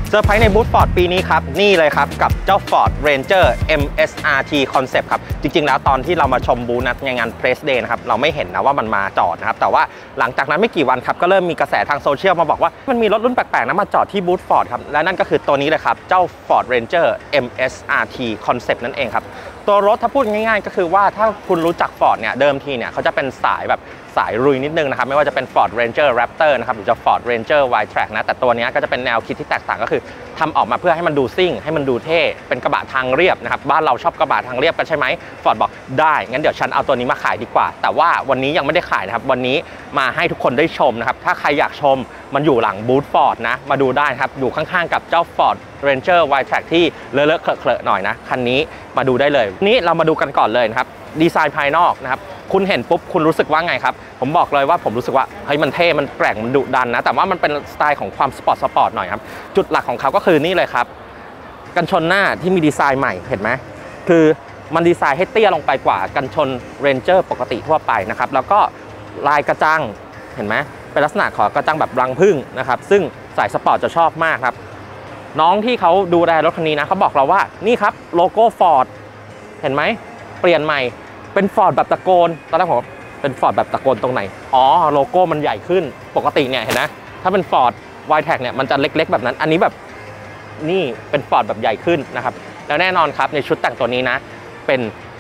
เซอร์ไพรส์ในบูธ Ford ปีนี้ครับนี่เลยครับกับเจ้า Ford Ranger MSRT Concept ครับจริงๆแล้วตอนที่เรามาชมบูธในงาน Press Day นะครับเราไม่เห็นนะว่ามันมาจอดนะครับแต่ว่าหลังจากนั้นไม่กี่วันครับก็เริ่มมีกระแสทางโซเชียลมาบอกว่ามันมีรถรุ่นแปลกๆนะมาจอดที่บูธ Ford ครับและนั่นก็คือตัวนี้เลยครับเจ้า Ford Ranger MSRT Concept นั่นเองครับตัวรถถ้าพูดง่ายๆก็คือว่าถ้าคุณรู้จัก Ford เนี่ยเดิมทีเนี่ยเขาจะเป็นสายแบบสายรุยนิดนึงนะครับไม่ว่าจะเป็น Ford Ranger Raptor นะครับหรือจะ Ford Ranger Wildtrak นะแต่ตัวนี้ก็จะเป็นแนวคิดที่แตกต่างก็คือทำออกมาเพื่อให้มันดูซิ่งให้มันดูเท่เป็นกระบะทางเรียบนะครับบ้านเราชอบกระบะทางเรียบกันใช่ไหม Ford บอกได้งั้นเดี๋ยวฉันเอาตัวนี้มาขายดีกว่าแต่ว่าวันนี้ยังไม่ได้ขายนะครับวันนี้มาให้ทุกคนได้ชมนะครับถ้าใครอยากชมมันอยู่หลังบูธ Ford นะมาดูได้ครับอยู่ข้างๆกับเจ้า Ford Ranger Wildtrak ที่เลอะๆเคลอะๆหน่อยนะคันนี้มาดูได้เลยนี้เรามาดูกันก่อนเลยนะครับดีไซน์ภายนอกนะครับคุณเห็นปุ๊บคุณรู้สึกว่าไงครับผมบอกเลยว่าผมรู้สึกว่าเฮ้ยมันเท่มันแกร่งมันดุดันนะแต่ว่ามันเป็นสไตล์ของความสปอร์ตหน่อยครับจุดหลักของเขาก็คือนี่เลยครับกันชนหน้าที่มีดีไซน์ใหม่เห็นไหมคือมันดีไซน์ให้เตี้ยลงไปกว่ากันชน Ranger ปกติทั่วไปนะครับแล้วก็ลายกระจังเห็นไหมเป็นลักษณะของกระจังแบบรังผึ้งนะครับซึ่งสายสปอร์ตจะชอบมากครับน้องที่เขาดูแลรถคันนี้นะเขาบอกเราว่านี่ครับโลโก้ Ford เห็นไหมเปลี่ยนใหม่เป็น Ford แบบตะโกนตอนแรกผมเป็น Ford แบบตะโกนตรงไหนอ๋อโลโก้มันใหญ่ขึ้นปกติเนี่ยเห็นไหมถ้าเป็น Ford Wildtrak เนี่ยมันจะเล็กๆแบบนั้นอันนี้แบบนี่เป็น Ford แบบใหญ่ขึ้นนะครับแล้วแน่นอนครับในชุดแต่งตัวนี้นะเป็น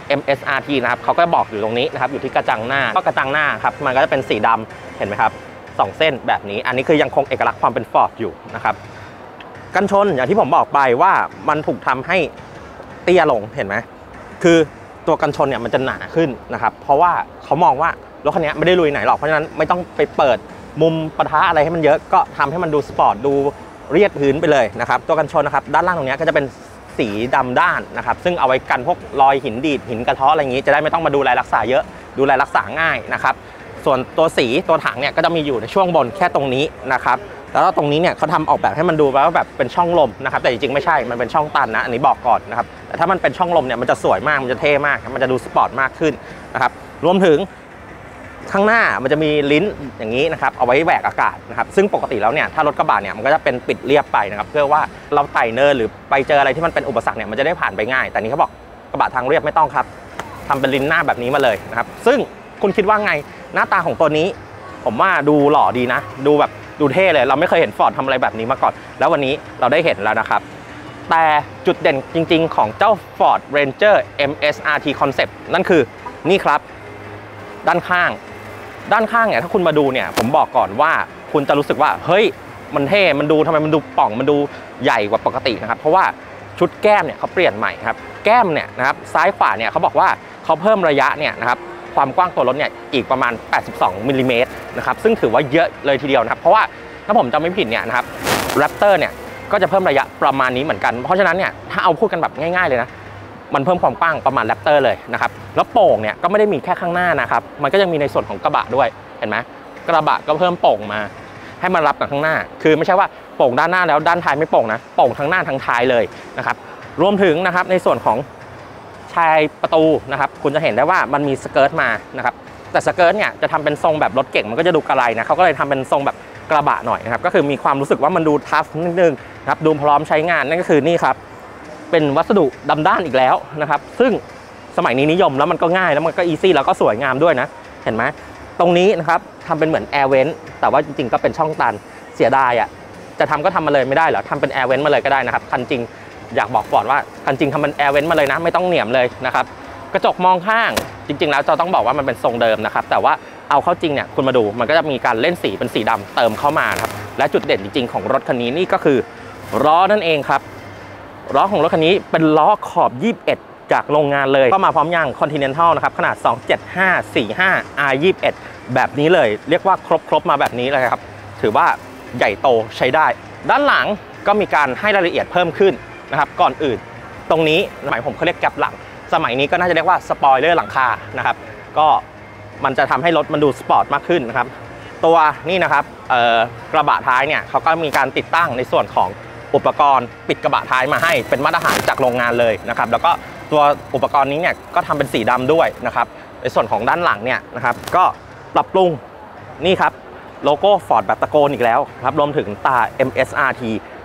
MSRT นะครับเขาก็บอกอยู่ตรงนี้นะครับอยู่ที่กระจังหน้าก็กระจังหน้าครับมันก็จะเป็นสีดำเห็นไหมครับ2เส้นแบบนี้อันนี้คือยังคงเอกลักษณ์ความเป็น Ford อยู่นะครับกันชนอย่างที่ผมบอกไปว่ามันถูกทำให้เตี้ยลงเห็นไหมคือตัวกันชนเนี่ยมันจะหนาขึ้นนะครับเพราะว่าเขามองว่ารถคันนี้ไม่ได้ลุยไหนหรอกเพราะฉะนั้นไม่ต้องไปเปิดมุมปะทะอะไรให้มันเยอะก็ทำให้มันดูสปอร์ตดูเรียบพื้นไปเลยนะครับตัวกันชนนะครับด้านล่างตรงนี้ก็จะเป็นสีดำด้านนะครับซึ่งเอาไว้กันพวกรอยหินดีดหินกระเทาะอะไรอย่างนี้จะได้ไม่ต้องมาดูแลรักษาเยอะดูแลรักษาง่ายนะครับส่วนตัวสีตัวถังเนี่ยก็จะมีอยู่ในช่วงบนแค่ตรงนี้นะครับแล้วตรงนี้เนี่ยเขาทำออกแบบให้มันดูว่าแบบเป็นช่องลมนะครับแต่จริงๆไม่ใช่มันเป็นช่องตันนะอันนี้บอกก่อนนะครับแต่ถ้ามันเป็นช่องลมเนี่ยมันจะสวยมากมันจะเท่มากมันจะดูสปอร์ตมากขึ้นนะครับรวมถึงข้างหน้ามันจะมีลิ้นอย่างนี้นะครับเอาไว้แหวกอากาศนะครับซึ่งปกติแล้วเนี่ยถ้ารถกระบะเนี่ยมันก็จะเป็นปิดเรียบไปนะครับเพื่อว่าเราไต่เนินหรือไปเจออะไรที่มันเป็นอุปสรรคเนี่ยมันจะได้ผ่านไปง่ายแต่นี้เขาบอกกระบะทางเรียบไม่ต้องครับทำเป็นลิ้นหน้าแบบนี้มาเลยนะครับซึ่งคุณคิดว่าไงหน้าตาของตัวนี้ผมว่าดูหล่อดีนะดูแบบดูเท่เลยเราไม่เคยเห็น Ford ทำอะไรแบบนี้มาก่อนแล้ววันนี้เราได้เห็นแล้วนะครับแต่จุดเด่นจริงๆของเจ้า Ford Ranger MSRT Concept นั่นคือนี่ครับด้านข้างเนี่ยถ้าคุณมาดูเนี่ยผมบอกก่อนว่าคุณจะรู้สึกว่าเฮ้ยมันเท่มันดูทำไมมันดูป่องมันดูใหญ่กว่าปกตินะครับเพราะว่าชุดแก้มเนี่ยเขาเปลี่ยนใหม่ครับแก้มเนี่ยนะครับซ้ายขวาเนี่ยเขาบอกว่าเขาเพิ่มระยะเนี่ยนะครับความกว้างตัวรถเนี่ยอีกประมาณ82มิลลิเมตรนะครับซึ่งถือว่าเยอะเลยทีเดียวนะครับเพราะว่าถ้าผมจำไม่ผิดเนี่ยนะครับ Raptor เนี่ยก็จะเพิ่มระยะประมาณนี้เหมือนกันเพราะฉะนั้นเนี่ยถ้าเอาพูดกันแบบง่ายๆเลยนะมันเพิ่มความกว้างประมาณ Raptor เลยนะครับแล้วโป่งเนี่ยก็ไม่ได้มีแค่ข้างหน้านะครับมันก็ยังมีในส่วนของกระบะด้วยเห็นไหมกระบะก็เพิ่มโป่งมาให้มันรับกับข้างหน้าคือไม่ใช่ว่าโป่งด้านหน้าแล้วด้านท้ายไม่โป่งนะโป่งทั้งหน้าทั้งท้ายเลยนะครับรวมถึงนะครับในส่วนของชายประตูนะครับคุณจะเห็นได้ว่ามันมีสเกิร์ตมานะครับแต่สเกิร์ตเนี่ยจะทำเป็นทรงแบบรถเก่งมันก็จะดูกระไรนะเขาก็เลยทำเป็นทรงแบบกระบะหน่อยนะครับก็คือมีความรู้สึกว่ามันดูทัฟนิดนึงนะครับดูพร้อมใช้งานนั่นก็คือนี่ครับเป็นวัสดุดำด้านอีกแล้วนะครับซึ่งสมัยนี้นิยมแล้วมันก็ง่ายแล้วมันก็อีซี่แล้วก็สวยงามด้วยนะเห็นไหมตรงนี้นะครับทำเป็นเหมือนแอร์เวนต์แต่ว่าจริงๆก็เป็นช่องตันเสียดายอ่ะจะทำก็ทำมาเลยไม่ได้เหรอทำเป็นแอร์เวนต์มาเลยก็ได้นะครับคันจริงอยากบอกก่อนว่าคันจริงทำเป็นแอร์เวนต์มาเลยนะไม่ต้องเหนี่ยมเลยนะครับกระจกมองข้างจริงๆแล้วจะต้องบอกว่ามันเป็นทรงเดิมนะครับแต่ว่าเอาเข้าจริงเนี่ยคุณมาดูมันก็จะมีการเล่นสีเป็นสีดำเติมเข้ามาครับและจุดเด่นจริงๆของรถคันนี้นี่ก็คือล้อนั่นเองครับล้อของรถคันนี้เป็นล้อขอบ21จากโรงงานเลยก็มาพร้อมยาง Continental นะครับขนาด 27545 R21 แบบนี้เลยเรียกว่าครบมาแบบนี้เลยครับถือว่าใหญ่โตใช้ได้ด้านหลังก็มีการให้รายละเอียดเพิ่มขึ้นนะครับก่อนอื่นตรงนี้สมัยผมเขาเรียกแกปหลังสมัยนี้ก็น่าจะเรียกว่าสปอยเลอร์หลังคานะครับก็มันจะทำให้รถมันดูสปอร์ตมากขึ้นนะครับตัวนี่นะครับกระบะท้ายเนี่ยเขาก็มีการติดตั้งในส่วนของอุปกรณ์ปิดกระบะท้ายมาให้เป็นมาตรฐานจากโรงงานเลยนะครับแล้วก็ตัวอุปกรณ์นี้เนี่ยก็ทำเป็นสีดำด้วยนะครับในส่วนของด้านหลังเนี่ยนะครับก็ปรับปรุงนี่ครับโลโก้ Ford แบบตะโกนอีกแล้วครับรวมถึงตา MSRT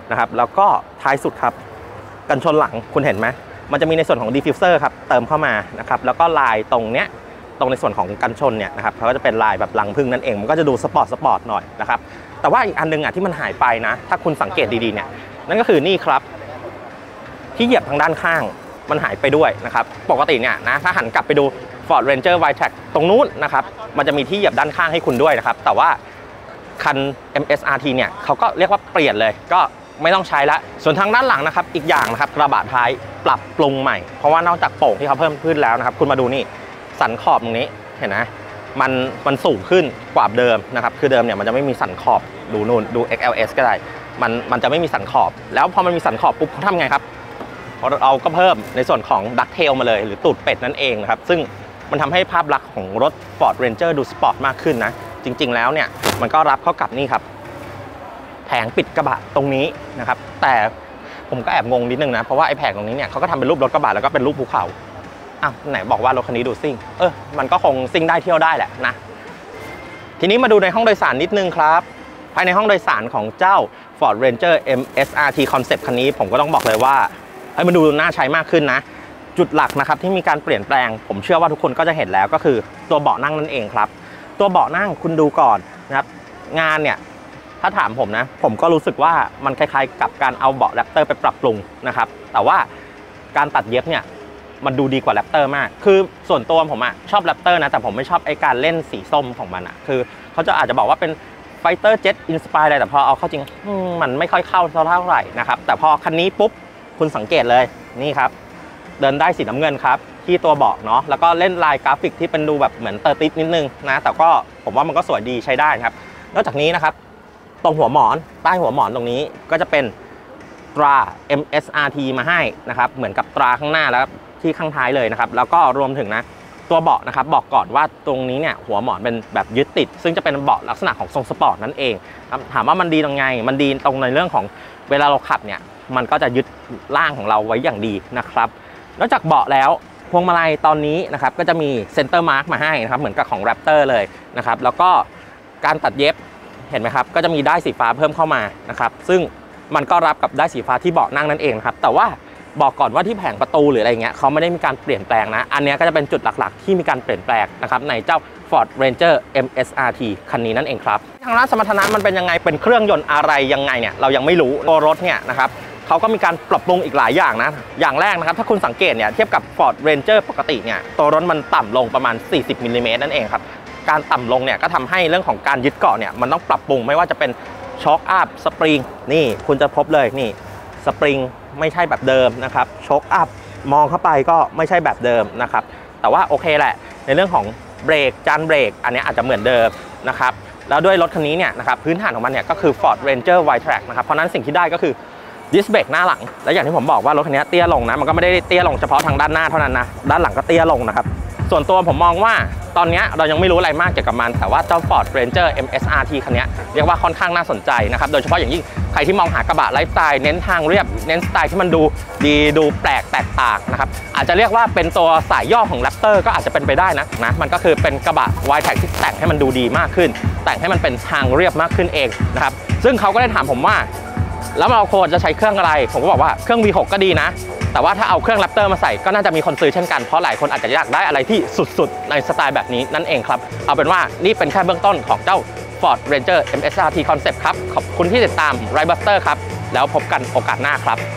นะครับแล้วก็ท้ายสุดครับกันชนหลังคุณเห็นไหมมันจะมีในส่วนของ diffuser ครับเติมเข้ามานะครับแล้วก็ลายตรงเนี้ยตรงในส่วนของกันชนเนี่ยนะครับเขาก็จะเป็นลายแบบรังผึ้งนั่นเองมันก็จะดูสปอร์ตหน่อยนะครับแต่ว่าอีกอันนึงที่มันหายไปนะถ้าคุณสังเกตดีๆเนี่ยนั่นก็คือนี่ครับที่เหยียบทางด้านข้างมันหายไปด้วยนะครับปกติเนี่ยนะถ้าหันกลับไปดู Ford Ranger Wildtrak ตรงนู้นนะครับมันจะมีที่เหยียบด้านข้างให้คุณด้วยนะครับแต่ว่าคัน MSRT เนี่ยเขาก็เรียกว่าเปลี่ยนเลยก็ไม่ต้องใช้ละส่วนทางด้านหลังนะครับอีกอย่างนะครับกระบะท้ายปรับปรุงใหม่เพราะว่านอกจากโป่งที่เขาเพิ่มขึ้นแล้วนะครับคุณมาดูนี่สันขอบตรงนี้เห็นไหมมันสูงขึ้นกว่าเดิมนะครับคือเดิมเนี่ยมันจะไม่มีสันขอบดูนู่นดู XLS ก็ได้มันจะไม่มีสันขอบแล้วพอมันมีสันขอบปุ๊บเขาทำไงครับเราก็เพิ่มในส่วนของดักเทลมาเลยหรือตูดเป็ดนั่นเองนะครับซึ่งมันทำให้ภาพลักษณ์ของรถ Ford Ranger ดูสปอร์ตมากขึ้นนะจริงๆแล้วเนี่ยมันก็รับเข้ากับนี่ครับแผงปิดกระบะตรงนี้นะครับแต่ผมก็แอบงงนิดนึงนะเพราะว่าไอ้แผงตรงนี้เนี่ยเขาก็ทำเป็นรูปรถกระบะแล้วก็เป็นรูปภูเขาอ้าวไหนบอกว่ารถคันนี้ดูซิ่งมันก็คงซิ่งได้เที่ยวได้แหละนะทีนี้มาดูในห้องโดยสารนิดนึงครับภายในห้องโดยสารของเจ้า Ford Ranger MSRT Concept คันนี้ผมก็ต้องบอกเลยว่าให้มันดูน่าใช้มากขึ้นนะจุดหลักนะครับที่มีการเปลี่ยนแปลงผมเชื่อว่าทุกคนก็จะเห็นแล้วก็คือตัวเบาะนั่งนั่นเองครับตัวเบาะนั่งคุณดูก่อนนะครับงานเนี่ยถ้าถามผมนะผมก็รู้สึกว่ามันคล้ายๆกับการเอาเบาะแรปเตอร์ไปปรับปรุงนะครับแต่ว่าการตัดเย็บเนี่ยมันดูดีกว่าแรปเตอร์มากคือส่วนตัวผมชอบแรปเตอร์นะแต่ผมไม่ชอบไอ้การเล่นสีส้มของมันคือเขาจะอาจจะบอกว่าเป็นไฟเตอร์เจ็ตอินสปายอะไรแต่พอเอาเข้าจริงมันไม่ค่อยเข้าเท่าไหร่นะครับแต่พอคันนี้ปุ๊บคุณสังเกตเลยนี่ครับเดินได้สีน้ำเงินครับที่ตัวเบาะเนาะแล้วก็เล่นลายกราฟิกที่เป็นดูแบบเหมือนเตอร์ติสนิดนึงนะแต่ก็ผมว่ามันก็สวยดีใช้ได้ครับนอกจากนี้นะครับตรงหัวหมอนใต้หัวหมอนตรงนี้ก็จะเป็นตรา MSRT มาให้นะครับเหมือนกับตราข้างหน้าแล้วที่ข้างท้ายเลยนะครับแล้วก็รวมถึงนะตัวเบาะนะครับบอกก่อนว่าตรงนี้เนี่ยหัวหมอนเป็นแบบยึดติดซึ่งจะเป็นเบาะลักษณะของทรงสปอร์ตนั่นเองถามว่ามันดีตรงไงมันดีตรงในเรื่องของเวลาเราขับเนี่ยมันก็จะยึดร่างของเราไว้อย่างดีนะครับนอกจากเบาะแล้วพวงมาลัยตอนนี้นะครับก็จะมีเซ็นเตอร์มาร์กมาให้นะครับเหมือนกับของ Raptor เลยนะครับแล้วก็การตัดเย็บเห็นไหมครับก็จะมีด้ายสีฟ้าเพิ่มเข้ามานะครับซึ่งมันก็รับกับด้ายสีฟ้าที่เบาะนั่งนั่นเองครับแต่ว่าบอกก่อนว่าที่แผงประตูหรืออะไรเงี้ยเขาไม่ได้มีการเปลี่ยนแปลงนะอันนี้ก็จะเป็นจุดหลักๆที่มีการเปลี่ยนแปลงนะครับในเจ้า Ford Ranger MSRT คันนี้นั่นเองครับทางด้านสมรรถนะมันเป็นยังไงเป็นเครื่องยนต์อะไรยังไงเนี่ยเรายังไม่รู้ตัวรถเนี่ยนะครับเขาก็มีการปรับปรุงอีกหลายอย่างนะอย่างแรกนะครับถ้าคุณสังเกตเนี่ยเทียบกับ Ford Ranger ปกติเนี่ยตัวรถมันต่ำลงประมาณ40มิลลิเมตรนั่นเองครับการต่ำลงเนี่ยก็ทำให้เรื่องของการยึดเกาะเนี่ยมันต้องปรับปรุงไม่ว่าจะเป็นช็อคอัพสปริงนี่คุณจะพบเลยนี่สปริงไม่ใช่แบบเดิมนะครับช็อคอัพมองเข้าไปก็ไม่ใช่แบบเดิมนะครับแต่ว่าโอเคแหละในเรื่องของเบรกจานเบรกอันนี้อาจจะเหมือนเดิมนะครับแล้วด้วยรถคันนี้เนี่ยนะครับพื้นฐานของมันเนี่ยก็คือ Ford Ranger Wildtrak นะครับเพราะนั้นสิ่งที่ได้ก็คือดิสเบรกหน้าหลังและอย่างที่ผมบอกว่ารถคันนี้เตี้ยลงนะมันก็ไม่ได้เตี้ยลงเฉพาะทางด้านหน้าเท่านั้นนะด้านหลังก็เตี้ยลงนะครับส่วนตัวผมมองว่าตอนนี้เรายังไม่รู้อะไรมากเกี่ยวกับมันแต่ว่าเจ้า Ford Ranger MSRT คันนี้เรียกว่าค่อนข้างน่าสนใจนะครับโดยเฉพาะอย่างยิ่งใครที่มองหากระบะไลฟ์สไตล์เน้นทางเรียบเน้นสไตล์ที่มันดูดีดูแปลกแตกต่างนะครับอาจจะเรียกว่าเป็นตัวสายย่อของ Raptor ก็อาจจะเป็นไปได้นะมันก็คือเป็นกระบะ Wildtrak ที่แต่งให้มันดูดีมากขึ้นแต่งให้มันเป็นทางเรียบมากขึ้นเองนะครับซึ่งเขาก็ได้ถามผมว่าแล้วเราควรจะใช้เครื่องอะไรผมก็บอกว่าเครื่อง V6 ก็ดีนะแต่ว่าถ้าเอาเครื่อง Raptor มาใส่ก็น่าจะมีคนซื้อเช่นกันเพราะหลายคนอาจจะอยากได้อะไรที่สุดๆในสไตล์แบบนี้นั่นเองครับเอาเป็นว่านี่เป็นแค่เบื้องต้นของเจ้า Ford Ranger MSRT Concept ครับขอบคุณที่ติดตาม Ridebuster ครับแล้วพบกันโอกาสหน้าครับ